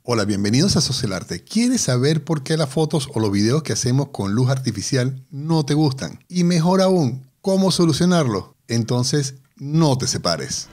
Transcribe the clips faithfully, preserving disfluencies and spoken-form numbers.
Hola, bienvenidos a Socialarte. ¿Quieres saber por qué las fotos o los videos que hacemos con luz artificial no te gustan? Y mejor aún, ¿cómo solucionarlo? Entonces, no te separes.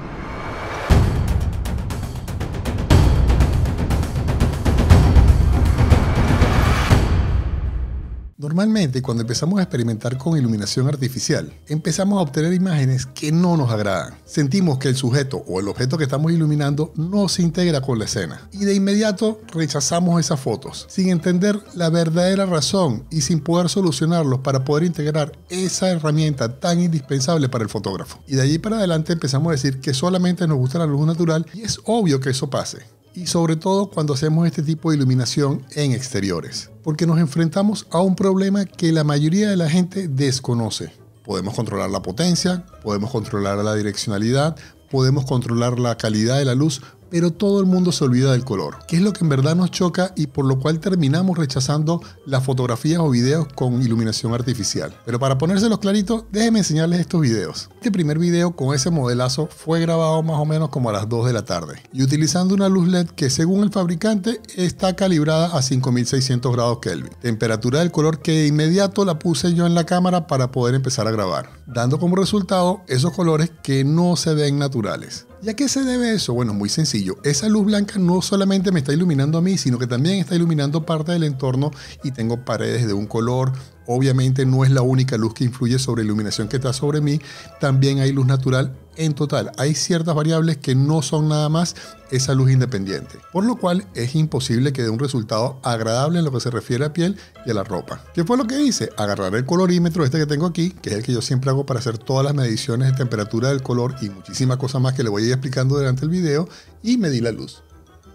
Normalmente, cuando empezamos a experimentar con iluminación artificial, empezamos a obtener imágenes que no nos agradan. Sentimos que el sujeto o el objeto que estamos iluminando no se integra con la escena. Y de inmediato rechazamos esas fotos, sin entender la verdadera razón y sin poder solucionarlos para poder integrar esa herramienta tan indispensable para el fotógrafo. Y de allí para adelante empezamos a decir que solamente nos gusta la luz natural y es obvio que eso pase. Y sobre todo cuando hacemos este tipo de iluminación en exteriores, porque nos enfrentamos a un problema que la mayoría de la gente desconoce. Podemos controlar la potencia, podemos controlar la direccionalidad, podemos controlar la calidad de la luz, pero todo el mundo se olvida del color, que es lo que en verdad nos choca y por lo cual terminamos rechazando las fotografías o videos con iluminación artificial. Pero para ponérselos claritos, déjenme enseñarles estos videos. Este primer video con ese modelazo fue grabado más o menos como a las dos de la tarde y utilizando una luz L E D que según el fabricante está calibrada a cinco mil seiscientos grados Kelvin. Temperatura del color que de inmediato la puse yo en la cámara para poder empezar a grabar, dando como resultado esos colores que no se ven naturales. ¿Y a qué se debe eso? Bueno, muy sencillo. Esa luz blanca no solamente me está iluminando a mí, sino que también está iluminando parte del entorno y tengo paredes de un color. Obviamente no es la única luz que influye sobre la iluminación que está sobre mí. También hay luz natural. En total, hay ciertas variables que no son nada más esa luz independiente. Por lo cual es imposible que dé un resultado agradable en lo que se refiere a piel y a la ropa. ¿Qué fue lo que hice? Agarrar el colorímetro este que tengo aquí, que es el que yo siempre hago para hacer todas las mediciones de temperatura del color y muchísimas cosas más que le voy a ir explicando durante el video, y medí la luz.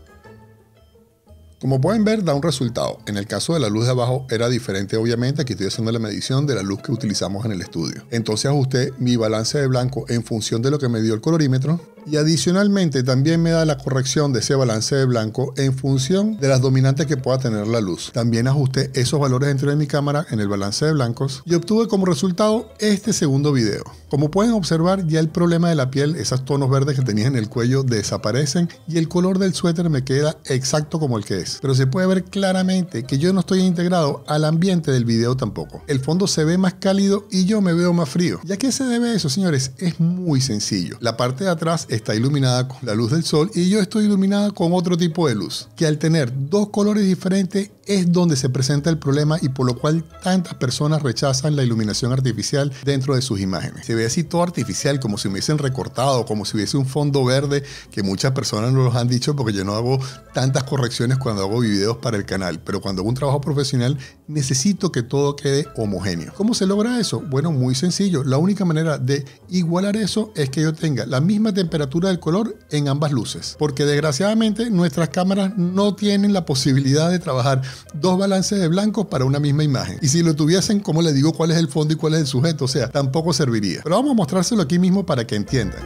Como pueden ver, da un resultado. En el caso de la luz de abajo era diferente, obviamente. Aquí estoy haciendo la medición de la luz que utilizamos en el estudio. Entonces ajusté mi balance de blanco en función de lo que me dio el colorímetro. Y adicionalmente también me da la corrección de ese balance de blanco en función de las dominantes que pueda tener la luz. También ajusté esos valores dentro de mi cámara en el balance de blancos y obtuve como resultado este segundo video. Como pueden observar, ya el problema de la piel, esos tonos verdes que tenía en el cuello desaparecen y el color del suéter me queda exacto como el que es. Pero se puede ver claramente que yo no estoy integrado al ambiente del video tampoco. El fondo se ve más cálido y yo me veo más frío. ¿Y a qué se debe eso, señores? Es muy sencillo. La parte de atrás está iluminada con la luz del sol y yo estoy iluminada con otro tipo de luz, que al tener dos colores diferentes es donde se presenta el problema y por lo cual tantas personas rechazan la iluminación artificial dentro de sus imágenes. Se ve así todo artificial, como si me hubiesen recortado, como si hubiese un fondo verde, que muchas personas nos lo han dicho porque yo no hago tantas correcciones cuando hago videos para el canal, pero cuando hago un trabajo profesional necesito que todo quede homogéneo. ¿Cómo se logra eso? Bueno, muy sencillo. La única manera de igualar eso es que yo tenga la misma temperatura del color en ambas luces, porque desgraciadamente nuestras cámaras no tienen la posibilidad de trabajar dos balances de blancos para una misma imagen. Y si lo tuviesen, ¿cómo le digo cuál es el fondo y cuál es el sujeto? O sea, tampoco serviría. Pero vamos a mostrárselo aquí mismo para que entiendan.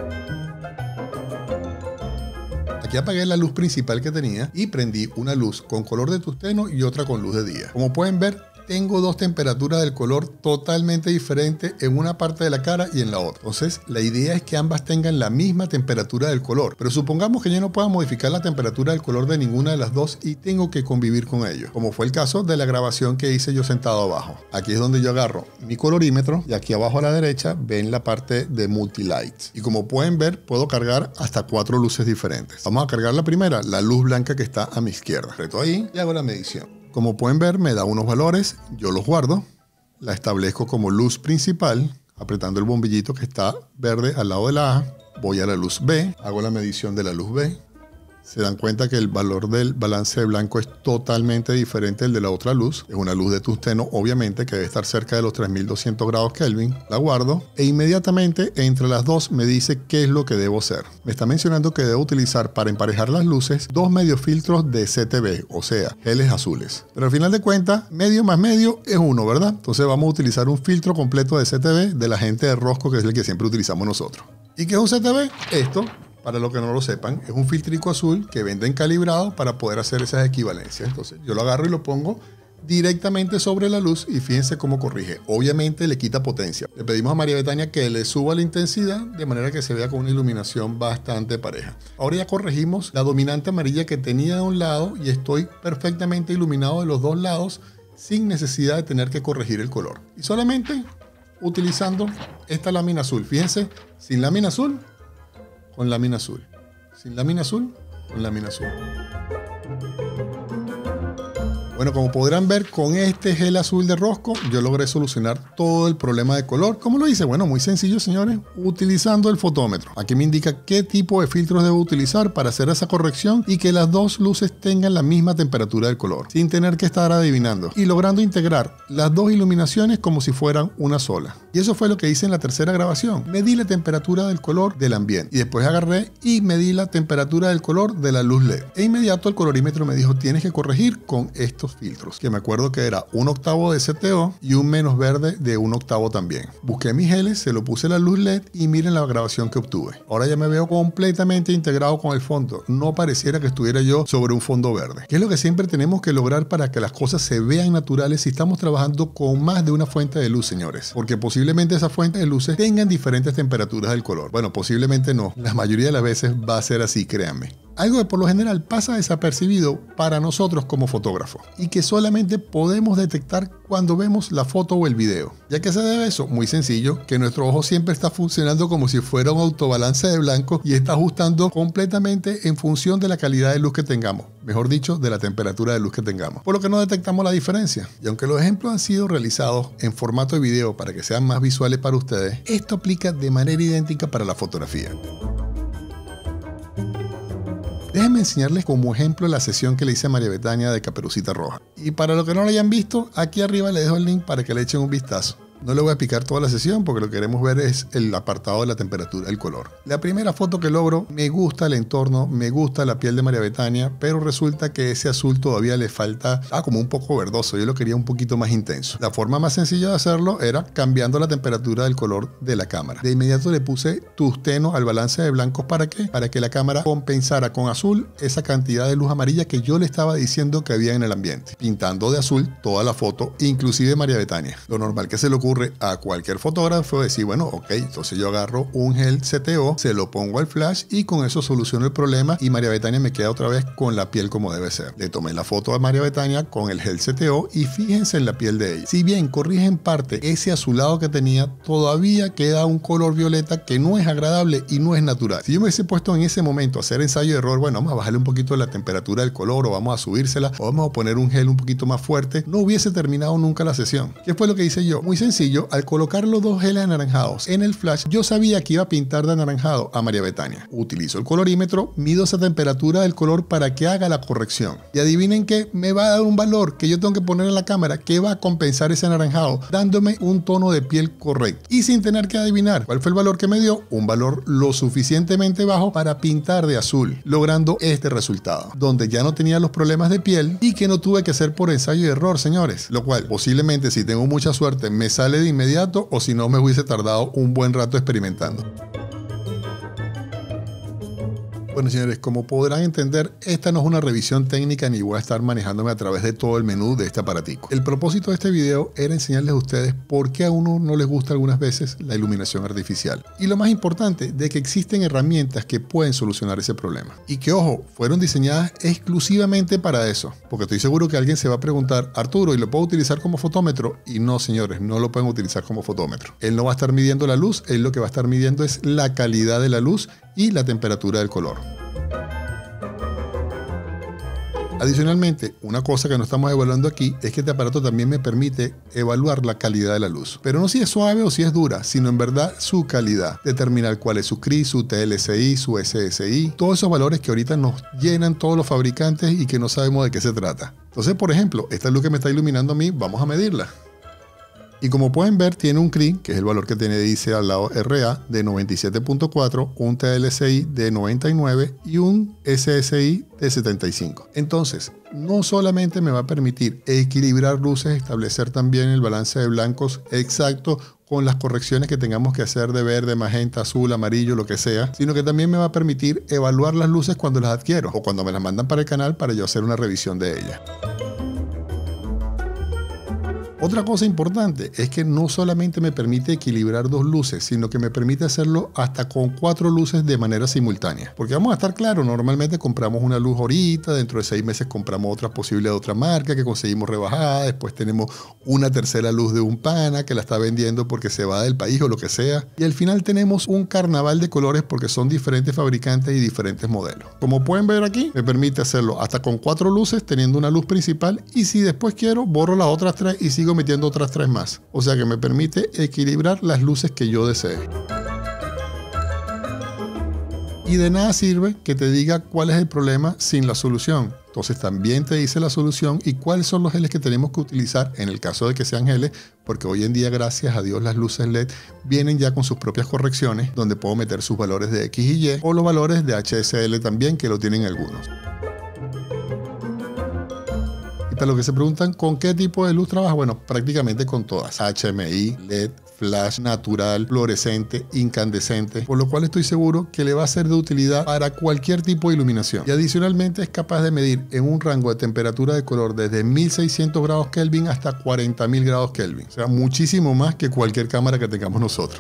Aquí apagué la luz principal que tenía y prendí una luz con color de tusteno y otra con luz de día. Como pueden ver, tengo dos temperaturas del color totalmente diferentes en una parte de la cara y en la otra. Entonces, la idea es que ambas tengan la misma temperatura del color. Pero supongamos que yo no pueda modificar la temperatura del color de ninguna de las dos y tengo que convivir con ello. Como fue el caso de la grabación que hice yo sentado abajo. Aquí es donde yo agarro mi colorímetro y aquí abajo a la derecha ven la parte de Multilight. Y como pueden ver, puedo cargar hasta cuatro luces diferentes. Vamos a cargar la primera, la luz blanca que está a mi izquierda. Aprieto ahí y hago la medición. Como pueden ver, me da unos valores, yo los guardo, la establezco como luz principal, apretando el bombillito que está verde al lado de la A, voy a la luz B, hago la medición de la luz B. Se dan cuenta que el valor del balance de blanco es totalmente diferente al de la otra luz. Es una luz de tungsteno, obviamente, que debe estar cerca de los tres mil doscientos grados Kelvin. La guardo e inmediatamente entre las dos me dice qué es lo que debo hacer. Me está mencionando que debo utilizar para emparejar las luces dos medios filtros de C T B, o sea, geles azules. Pero al final de cuentas, medio más medio es uno, ¿verdad? Entonces vamos a utilizar un filtro completo de C T B de la gente de Rosco, que es el que siempre utilizamos nosotros. ¿Y qué es un C T B? Esto. Para los que no lo sepan, es un filtrico azul que venden calibrado para poder hacer esas equivalencias. Entonces yo lo agarro y lo pongo directamente sobre la luz y fíjense cómo corrige. Obviamente le quita potencia. Le pedimos a María Betania que le suba la intensidad de manera que se vea con una iluminación bastante pareja. Ahora ya corregimos la dominante amarilla que tenía de un lado y estoy perfectamente iluminado de los dos lados sin necesidad de tener que corregir el color. Y solamente utilizando esta lámina azul. Fíjense, sin lámina azul, con lámina azul. Sin lámina azul, con lámina azul. Bueno, como podrán ver, con este gel azul de Rosco yo logré solucionar todo el problema de color. ¿Cómo lo hice? Bueno, muy sencillo, señores, utilizando el fotómetro. Aquí me indica qué tipo de filtros debo utilizar para hacer esa corrección y que las dos luces tengan la misma temperatura del color, sin tener que estar adivinando, y logrando integrar las dos iluminaciones como si fueran una sola. Y eso fue lo que hice en la tercera grabación. Medí la temperatura del color del ambiente y después agarré y medí la temperatura del color de la luz L E D. E inmediato el colorímetro me dijo, tienes que corregir con estos filtros, que me acuerdo que era un octavo de C T O y un menos verde de un octavo también. Busqué mis geles, se lo puse la luz L E D y miren la grabación que obtuve. Ahora ya me veo completamente integrado con el fondo. No pareciera que estuviera yo sobre un fondo verde, que es lo que siempre tenemos que lograr para que las cosas se vean naturales si estamos trabajando con más de una fuente de luz, señores, porque posiblemente esas fuentes de luces tengan diferentes temperaturas del color. Bueno, posiblemente no, la mayoría de las veces va a ser así, créanme. Algo que por lo general pasa desapercibido para nosotros como fotógrafos y que solamente podemos detectar cuando vemos la foto o el video. ¿Ya que se debe eso? Muy sencillo, que nuestro ojo siempre está funcionando como si fuera un autobalance de blanco y está ajustando completamente en función de la calidad de luz que tengamos, mejor dicho, de la temperatura de luz que tengamos, por lo que no detectamos la diferencia. Y aunque los ejemplos han sido realizados en formato de video para que sean más visuales para ustedes, esto aplica de manera idéntica para la fotografía. Déjenme enseñarles como ejemplo la sesión que le hice a María Betania de Caperucita Roja. Y para los que no lo hayan visto, aquí arriba les dejo el link para que le echen un vistazo. No le voy a explicar toda la sesión porque lo que queremos ver es el apartado de la temperatura del color. La primera foto que logro, me gusta el entorno, me gusta la piel de María Betania, pero resulta que ese azul todavía le falta, ah, como un poco verdoso. Yo lo quería un poquito más intenso. La forma más sencilla de hacerlo era cambiando la temperatura del color de la cámara. De inmediato le puse tusteno al balance de blancos. ¿Para qué? Para que la cámara compensara con azul esa cantidad de luz amarilla que yo le estaba diciendo que había en el ambiente, pintando de azul toda la foto, inclusive María Betania. Lo normal que se le ocurre a cualquier fotógrafo decir, bueno, ok, entonces yo agarro un gel C T O, se lo pongo al flash y con eso soluciono el problema y María Betania me queda otra vez con la piel como debe ser. Le tomé la foto a María Betania con el gel C T O y fíjense en la piel de ella. Si bien corrige en parte ese azulado que tenía, todavía queda un color violeta que no es agradable y no es natural. Si yo me hubiese puesto en ese momento a hacer ensayo de error, bueno, vamos a bajarle un poquito la temperatura del color o vamos a subírsela o vamos a poner un gel un poquito más fuerte, no hubiese terminado nunca la sesión. ¿Qué fue lo que hice yo? Muy sencillo. Al colocar los dos geles anaranjados en el flash, yo sabía que iba a pintar de anaranjado a María Betania. Utilizo el colorímetro, mido esa temperatura del color para que haga la corrección. Y adivinen que me va a dar un valor que yo tengo que poner en la cámara que va a compensar ese anaranjado, dándome un tono de piel correcto. Y sin tener que adivinar cuál fue el valor que me dio, un valor lo suficientemente bajo para pintar de azul, logrando este resultado, donde ya no tenía los problemas de piel y que no tuve que hacer por ensayo y error, señores. Lo cual, posiblemente, si tengo mucha suerte, me sale de inmediato o si no me hubiese tardado un buen rato experimentando. Bueno, señores, como podrán entender, esta no es una revisión técnica ni voy a estar manejándome a través de todo el menú de este aparatico. El propósito de este video era enseñarles a ustedes por qué a uno no les gusta algunas veces la iluminación artificial. Y lo más importante, de que existen herramientas que pueden solucionar ese problema. Y que, ojo, fueron diseñadas exclusivamente para eso. Porque estoy seguro que alguien se va a preguntar, Arturo, ¿y lo puedo utilizar como fotómetro? Y no, señores, no lo pueden utilizar como fotómetro. Él no va a estar midiendo la luz, él lo que va a estar midiendo es la calidad de la luz y la temperatura del color. Adicionalmente, una cosa que no estamos evaluando aquí es que este aparato también me permite evaluar la calidad de la luz. Pero no si es suave o si es dura, sino en verdad su calidad. Determinar cuál es su C R I, su T L C I, su S S I, todos esos valores que ahorita nos llenan todos los fabricantes y que no sabemos de qué se trata. Entonces, por ejemplo, esta luz que me está iluminando a mí, vamos a medirla. Y como pueden ver, tiene un C R I, que es el valor que tiene, dice al lado R A, de noventa y siete punto cuatro, un T L C I de noventa y nueve y un S S I de setenta y cinco. Entonces, no solamente me va a permitir equilibrar luces, establecer también el balance de blancos exacto con las correcciones que tengamos que hacer de verde, magenta, azul, amarillo, lo que sea, sino que también me va a permitir evaluar las luces cuando las adquiero o cuando me las mandan para el canal para yo hacer una revisión de ellas. Otra cosa importante es que no solamente me permite equilibrar dos luces, sino que me permite hacerlo hasta con cuatro luces de manera simultánea. Porque vamos a estar claros, normalmente compramos una luz ahorita, dentro de seis meses compramos otra posible de otra marca que conseguimos rebajada, después tenemos una tercera luz de un pana que la está vendiendo porque se va del país o lo que sea. Y al final tenemos un carnaval de colores porque son diferentes fabricantes y diferentes modelos. Como pueden ver aquí, me permite hacerlo hasta con cuatro luces teniendo una luz principal, y si después quiero borro las otras tres y sigo metiendo otras tres más. O sea que me permite equilibrar las luces que yo desee. Y de nada sirve que te diga cuál es el problema sin la solución. Entonces también te dice la solución y cuáles son los geles que tenemos que utilizar en el caso de que sean geles, porque hoy en día, gracias a Dios, las luces L E D vienen ya con sus propias correcciones, donde puedo meter sus valores de X y Y o los valores de H S L también, que lo tienen algunos. Para los que se preguntan con qué tipo de luz trabaja, bueno, prácticamente con todas. H M I, L E D, flash, natural, fluorescente, incandescente, por lo cual estoy seguro que le va a ser de utilidad para cualquier tipo de iluminación. Y adicionalmente es capaz de medir en un rango de temperatura de color desde mil seiscientos grados Kelvin hasta cuarenta mil grados Kelvin. O sea, muchísimo más que cualquier cámara que tengamos nosotros.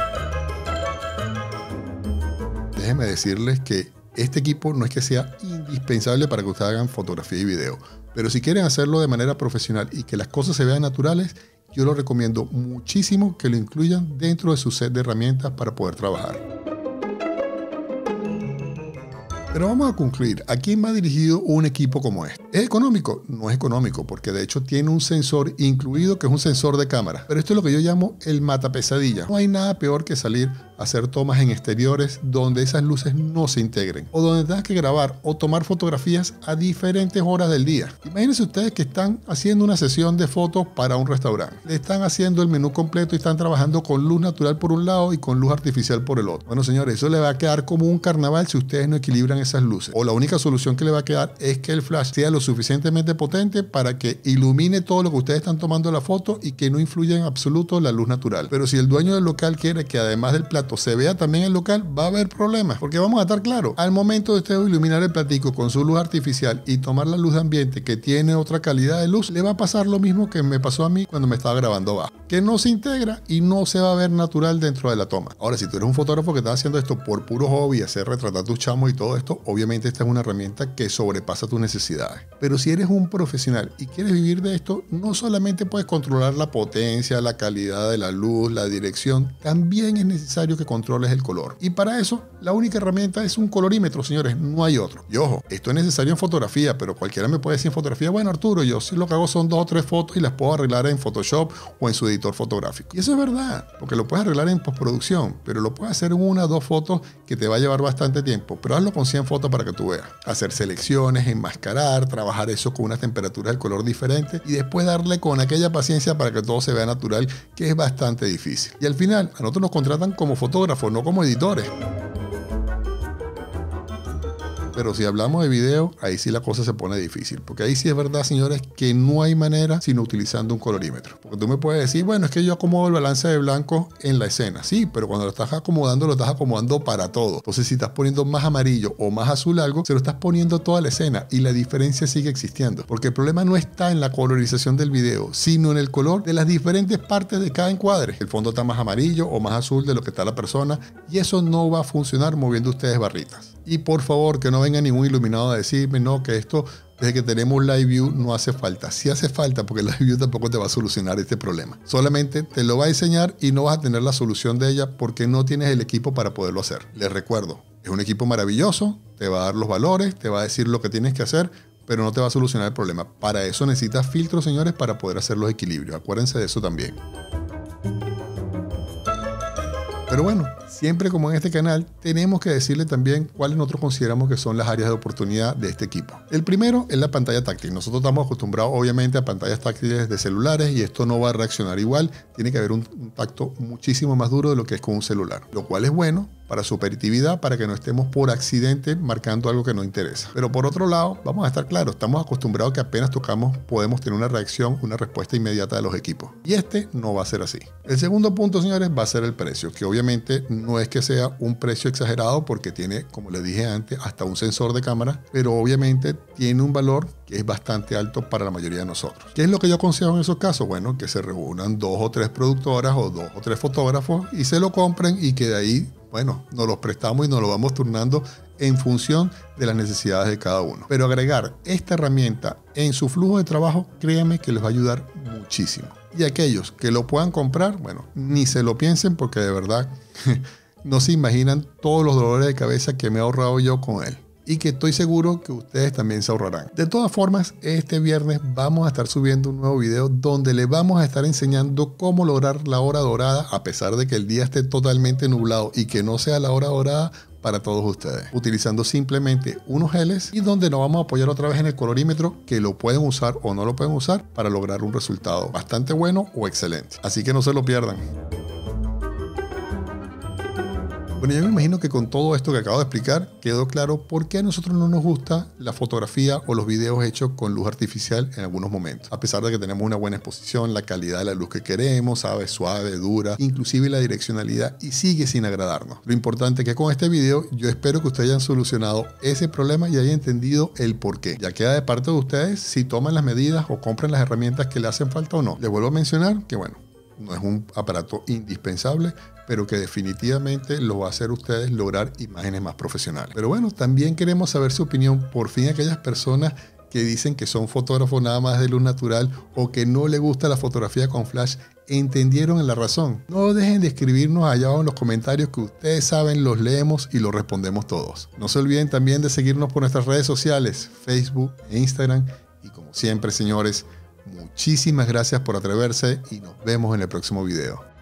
Déjenme decirles que este equipo no es que sea indispensable para que ustedes hagan fotografía y video, pero si quieren hacerlo de manera profesional y que las cosas se vean naturales, yo lo recomiendo muchísimo que lo incluyan dentro de su set de herramientas para poder trabajar. Pero vamos a concluir. ¿A quién va dirigido un equipo como este? ¿Es económico? No es económico, porque de hecho tiene un sensor incluido que es un sensor de cámara. Pero esto es lo que yo llamo el mata pesadilla. No hay nada peor que salir a hacer tomas en exteriores donde esas luces no se integren, o donde tengas que grabar o tomar fotografías a diferentes horas del día. Imagínense ustedes que están haciendo una sesión de fotos para un restaurante. Le están haciendo el menú completo y están trabajando con luz natural por un lado y con luz artificial por el otro. Bueno, señores, eso le va a quedar como un carnaval si ustedes no equilibran esas luces. O la única solución que le va a quedar es que el flash sea lo suficientemente potente para que ilumine todo lo que ustedes están tomando la foto y que no influya en absoluto la luz natural. Pero si el dueño del local quiere que además del plato se vea también el local, va a haber problemas, porque vamos a estar claros, al momento de usted iluminar el platico con su luz artificial y tomar la luz de ambiente que tiene otra calidad de luz, le va a pasar lo mismo que me pasó a mí cuando me estaba grabando bajo, que no se integra y no se va a ver natural dentro de la toma. Ahora, si tú eres un fotógrafo que está haciendo esto por puro hobby, hacer retratar tus chamos y todo esto, obviamente esta es una herramienta que sobrepasa tus necesidades. Pero si eres un profesional y quieres vivir de esto, no solamente puedes controlar la potencia, la calidad de la luz, la dirección, también es necesario que controles el color. Y para eso, la única herramienta es un colorímetro, señores, no hay otro. Y ojo, esto es necesario en fotografía, pero cualquiera me puede decir en fotografía, bueno, Arturo, yo sí lo que hago son dos o tres fotos y las puedo arreglar en Photoshop o en su editor fotográfico. Y eso es verdad, porque lo puedes arreglar en postproducción, pero lo puedes hacer en una o dos fotos que te va a llevar bastante tiempo, pero hazlo con cien fotos para que tú veas. Hacer selecciones, enmascarar, trabajar eso con unas temperaturas de color diferentes y después darle con aquella paciencia para que todo se vea natural, que es bastante difícil. Y al final, a nosotros nos contratan como fotógrafos, no como editores. Pero si hablamos de video, ahí sí la cosa se pone difícil. Porque ahí sí es verdad, señores, que no hay manera sino utilizando un colorímetro. Porque tú me puedes decir, bueno, es que yo acomodo el balance de blanco en la escena. Sí, pero cuando lo estás acomodando, lo estás acomodando para todo. Entonces, si estás poniendo más amarillo o más azul algo, se lo estás poniendo toda la escena y la diferencia sigue existiendo. Porque el problema no está en la colorización del video, sino en el color de las diferentes partes de cada encuadre. El fondo está más amarillo o más azul de lo que está la persona y eso no va a funcionar moviendo ustedes barritas. Y por favor, que no venga ningún iluminado a decirme, no, que esto, desde que tenemos Live View, no hace falta. Sí hace falta, porque Live View tampoco te va a solucionar este problema. Solamente te lo va a enseñar y no vas a tener la solución de ella porque no tienes el equipo para poderlo hacer. Les recuerdo, es un equipo maravilloso, te va a dar los valores, te va a decir lo que tienes que hacer, pero no te va a solucionar el problema. Para eso necesitas filtros, señores, para poder hacer los equilibrios. Acuérdense de eso también. Pero bueno, siempre como en este canal, tenemos que decirle también cuáles nosotros consideramos que son las áreas de oportunidad de este equipo. El primero es la pantalla táctil. Nosotros estamos acostumbrados obviamente a pantallas táctiles de celulares y esto no va a reaccionar igual. Tiene que haber un, un tacto muchísimo más duro de lo que es con un celular, lo cual es bueno para su operatividad, para que no estemos por accidente marcando algo que no interesa. Pero por otro lado, vamos a estar claros, estamos acostumbrados que apenas tocamos podemos tener una reacción, una respuesta inmediata de los equipos. Y este no va a ser así. El segundo punto, señores, va a ser el precio, que obviamente no es que sea un precio exagerado porque tiene, como les dije antes, hasta un sensor de cámara, pero obviamente tiene un valor que es bastante alto para la mayoría de nosotros. ¿Qué es lo que yo aconsejo en esos casos? Bueno, que se reúnan dos o tres productoras o dos o tres fotógrafos y se lo compren y que de ahí, bueno, nos los prestamos y nos lo vamos turnando en función de las necesidades de cada uno. Pero agregar esta herramienta en su flujo de trabajo, créanme que les va a ayudar muchísimo. Y aquellos que lo puedan comprar, bueno, ni se lo piensen porque de verdad no se imaginan todos los dolores de cabeza que me he ahorrado yo con él. Y que estoy seguro que ustedes también se ahorrarán. De todas formas, este viernes vamos a estar subiendo un nuevo video donde les vamos a estar enseñando cómo lograr la hora dorada a pesar de que el día esté totalmente nublado y que no sea la hora dorada para todos ustedes, utilizando simplemente unos geles y donde nos vamos a apoyar otra vez en el colorímetro que lo pueden usar o no lo pueden usar para lograr un resultado bastante bueno o excelente. Así que no se lo pierdan. Bueno, yo me imagino que con todo esto que acabo de explicar quedó claro por qué a nosotros no nos gusta la fotografía o los videos hechos con luz artificial en algunos momentos. A pesar de que tenemos una buena exposición, la calidad de la luz que queremos, sabe, suave, dura, inclusive la direccionalidad, y sigue sin agradarnos. Lo importante es que con este video yo espero que ustedes hayan solucionado ese problema y hayan entendido el por qué. Ya queda de parte de ustedes si toman las medidas o compran las herramientas que le hacen falta o no. Les vuelvo a mencionar que bueno, no es un aparato indispensable, pero que definitivamente lo va a hacer ustedes lograr imágenes más profesionales. Pero bueno, también queremos saber su opinión. Por fin, aquellas personas que dicen que son fotógrafos nada más de luz natural o que no les gusta la fotografía con flash, entendieron en la razón. No dejen de escribirnos allá abajo en los comentarios, que ustedes saben, los leemos y los respondemos todos. No se olviden también de seguirnos por nuestras redes sociales, Facebook e Instagram. Y como siempre, señores, muchísimas gracias por atreverse y nos vemos en el próximo video.